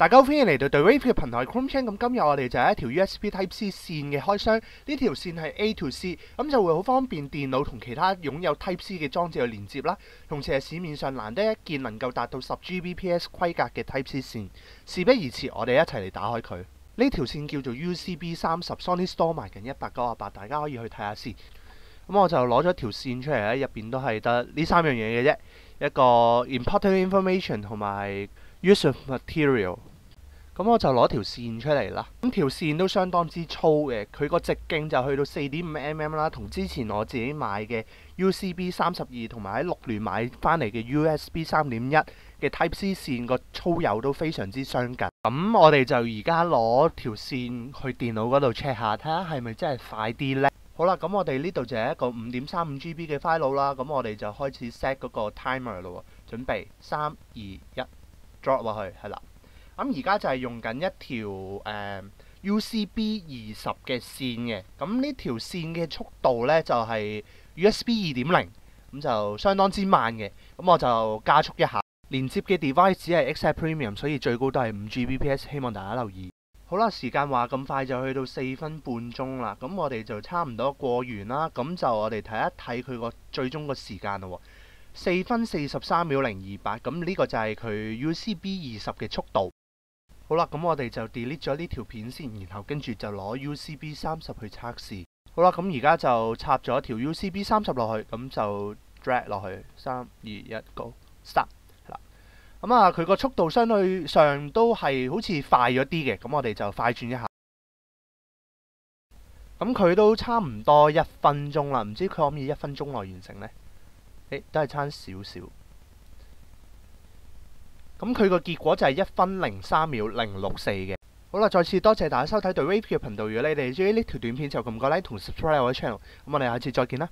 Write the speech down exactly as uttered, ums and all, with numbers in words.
大家好，歡迎嚟到 The Wave 嘅頻道 Chrome Chan。咁今日我哋就係一條 U S B Type C 線嘅開箱，呢條線係 A to C， 咁就會好方便電腦同其他擁有 Type C 嘅裝置去連接啦。同時係市面上難得一見能夠達到十 G B P S 規格嘅 Type C 線。事不宜遲，我哋一齊嚟打開佢。呢條線叫做 U C B 三十 ，Sony Store 賣緊一百九十八，大家可以去睇下先。咁我就攞咗條線出嚟咧，入邊都係得呢三樣嘢嘅啫，一個 Important Information 同埋 Use of Material。咁我就攞條線出嚟啦。咁條線都相當之粗嘅，佢個直徑就去到四點五 mm 啦，同之前我自己買嘅 U C B 三十二同埋喺六聯買翻嚟嘅 U S B 三點一嘅 Type C 線個粗幼都非常之相近。咁我哋就而家攞條線去電腦嗰度 check 下，睇下係咪真係快啲呢？好啦，咁我哋呢度就係一個五點三五 G B 嘅 file 啦。咁我哋就開始 set 嗰個 timer 咯喎，準備三二一 drop 落去，係啦。咁而家就係用緊一條誒、呃、U C B 二十嘅線嘅，咁呢條線嘅速度呢，就係、是、U S B 二點零，咁就相當之慢嘅。咁我就加速一下。連接嘅 device 只係 Exec Premium，所以最高都係五 G B P S， 希望大家留意。好啦，時間話咁快就去到四分半鐘啦，咁我哋就差唔多過完啦。咁就我哋睇一睇佢個最終個時間咯喎，四分四十三秒零二八，咁呢個就係佢 U C B 二十嘅速度。好啦，咁我哋就 delete 咗呢條片先，然後跟住就攞 U C B 三十去測試。好啦，咁而家就插咗條 U C B 三十落去，咁就 drag 落去，三二一 go start。咁啊，佢個速度相對上都係好似快咗啲嘅，咁我哋就快轉一下。咁佢都差唔多一分鐘啦，唔知佢可唔可以一分鐘內完成呢？誒，都係差少少。咁佢個結果就係一分零三秒零六四嘅。好啦，再次多謝大家收睇 The Wave 嘅頻道。如果你哋中意呢條短片，就撳個 like 同 subscribe 我嘅 channel。咁我哋下次再見啦。